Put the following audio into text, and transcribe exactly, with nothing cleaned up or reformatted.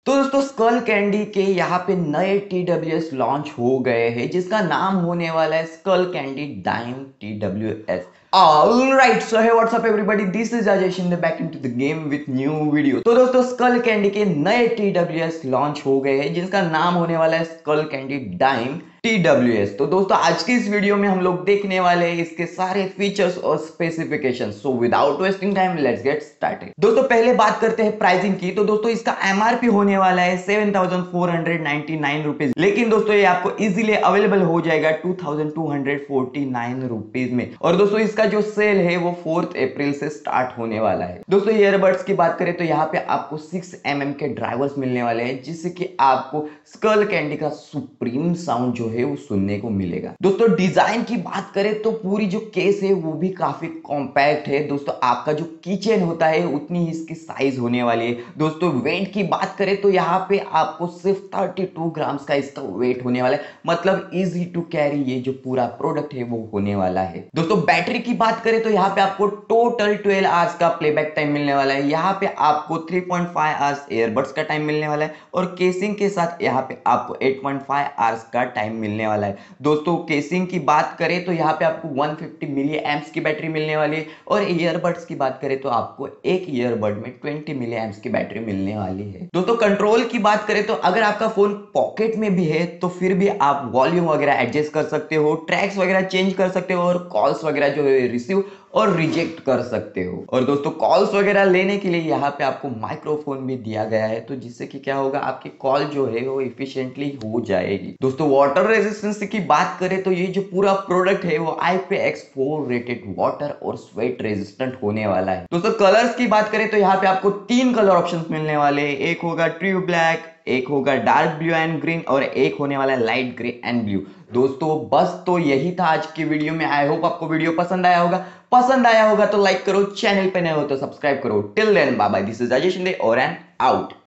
तो दोस्तों school candy के यहाँ पे नए टी डब्ल्यू एस लॉन्च हो गए हैं जिसका नाम होने वाला है Skullcandy Dime T W S. Alright, so hey what's up everybody, this is Ajay Shinde back into the game with new video। तो दोस्तों स्कल कैंडी के नए टी डब्ल्यू एस लॉन्च हो गए हैं जिनका नाम होने वाला है Skullcandy Dime T W S. तो दोस्तों आज की इस वीडियो में हम लोग देखने वाले हैं इसके सारे फीचर्स और specification. So without wasting time let's get started. दोस्तों पहले बात करते हैं प्राइसिंग की। तो दोस्तों इसका एमआरपी होने वाला है seven thousand four hundred ninety nine rupees, लेकिन दोस्तों ये आपको इजीली अवेलेबल हो जाएगा two thousand two hundred forty nine rupees में। और दोस्तों इसका जो सेल है वो फोर्थ अप्रैल से स्टार्ट होने वाला है। दोस्तों ईयरबड्स की बात करें तो यहाँ पे आपको सिक्स एम एम के ड्राइवर्स मिलने वाले हैं जिससे कि आपको स्कल कैंडी का सुप्रीम साउंड जो है वो सुनने को मिलेगा। दोस्तों डिजाइन की बात करें तो पूरी जो केस है वो भी काफी कॉम्पैक्ट है। दोस्तों आपका जो कीचेन होता है उतनी ही इसकी साइज होने वाली है। दोस्तों वेट की बात करें तो यहाँ पे आपको सिर्फ थर्टी टू ग्राम्स का इसका वेट होने वाला है, मतलब इजी टू कैरी ये जो पूरा प्रोडक्ट है वो होने वाला है। दोस्तों बैटरी की बात करें तो यहाँ पे आपको टोटल ट्वेल्व आवर्स का प्लेबैक टाइम मिलने वाला है। यहाँ पे आपको three point five hours airbuds का टाइम मिलने वाला है और केसिंग के साथ यहाँ पे आपको एट पॉइंट फाइव आवर्स का टाइम मिलने वाला है। दोस्तों केसिंग की बात करें तो यहाँ पे आपको वन फिफ्टी मिली एम्प्स की बैटरी मिलने वाली है और ईयरबड्स की बात करें तो आपको एक ईयरबड में ट्वेंटी मिली एम्प्स की बैटरी मिलने वाली है। दोस्तों कंट्रोल की बात करें तो अगर आपका फोन पॉकेट में भी है तो फिर भी आप वॉल्यूम वगैरह एडजस्ट कर सकते हो, ट्रैक्स वगैरह चेंज कर सकते हो और कॉल्स वगैरह जो है रिसीव और रिजेक्ट कर सकते हो। और दोस्तों कॉल्स वगैरह लेने के लिए यहाँ पे आपको माइक्रोफोन भी दिया गया है, तो जिससे कि क्या होगा आपकी कॉल जो है वो इफिशिएंटली हो जाएगी। दोस्तों वाटर रेजिस्टेंस की बात करें तो ये जो पूरा प्रोडक्ट है वो I P X four rated water और स्वेट रेजिस्टेंट होने वाला है। दोस्तों कलर्स की बात करें तो यहाँ पे आपको तीन कलर ऑप्शंस मिलने वाले हैं। एक होगा ट्रू ब्लैक, एक होगा डार्क ब्लू एंड ग्रीन और एक होने वाला है लाइट ग्रे एंड ब्लू। दोस्तों बस तो यही था आज की वीडियो में। आई होप आपको वीडियो पसंद आया होगा। पसंद आया होगा तो लाइक करो, चैनल पे नए हो तो सब्सक्राइब करो। Till then bye bye, this is Ajay Shinde over and out.